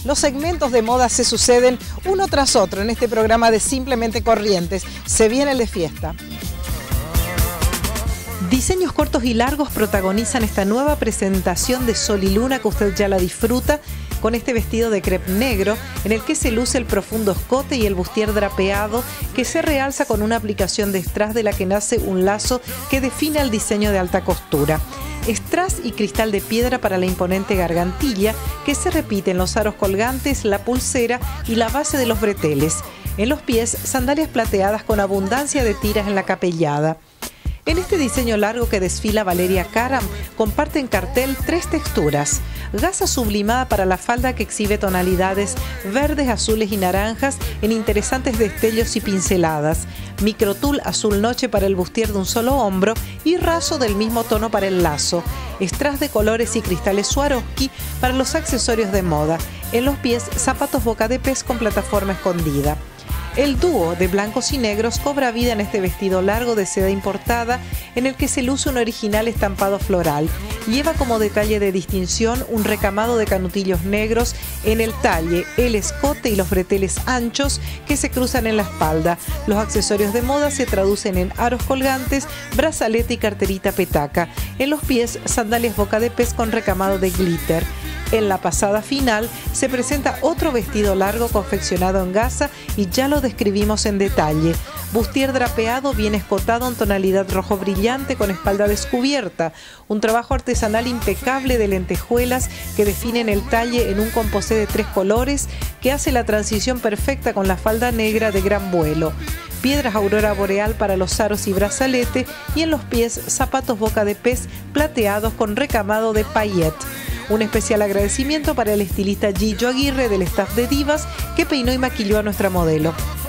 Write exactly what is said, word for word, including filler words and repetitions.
Los segmentos de moda se suceden uno tras otro en este programa de Simplemente Corrientes. Se viene el de fiesta. Diseños cortos y largos protagonizan esta nueva presentación de Sol y Luna que usted ya la disfruta con este vestido de crepe negro en el que se luce el profundo escote y el bustier drapeado que se realza con una aplicación de strass de la que nace un lazo que define el diseño de alta costura. Strass y cristal de piedra para la imponente gargantilla que se repite en los aros colgantes, la pulsera y la base de los breteles. En los pies, sandalias plateadas con abundancia de tiras en la capellada. En este diseño largo que desfila Valeria Karam, comparte en cartel tres texturas. Gasa sublimada para la falda que exhibe tonalidades verdes, azules y naranjas en interesantes destellos y pinceladas. Microtul azul noche para el bustier de un solo hombro y raso del mismo tono para el lazo. Strass de colores y cristales Swarovski para los accesorios de moda. En los pies, zapatos boca de pez con plataforma escondida. El dúo de blancos y negros cobra vida en este vestido largo de seda importada en el que se luce un original estampado floral. Lleva como detalle de distinción un recamado de canutillos negros en el talle, el escote y los breteles anchos que se cruzan en la espalda. Los accesorios de moda se traducen en aros colgantes, brazalete y carterita petaca. En los pies, sandalias boca de pez con recamado de glitter. En la pasada final se presenta otro vestido largo confeccionado en gasa y ya lo describimos en detalle. Bustier drapeado bien escotado en tonalidad rojo brillante con espalda descubierta. Un trabajo artesanal impecable de lentejuelas que definen el talle en un composé de tres colores que hace la transición perfecta con la falda negra de gran vuelo. Piedras aurora boreal para los aros y brazalete y en los pies zapatos boca de pez plateados con recamado de paillet. Un especial agradecimiento para el estilista Gillo Aguirre del staff de Divas que peinó y maquilló a nuestra modelo.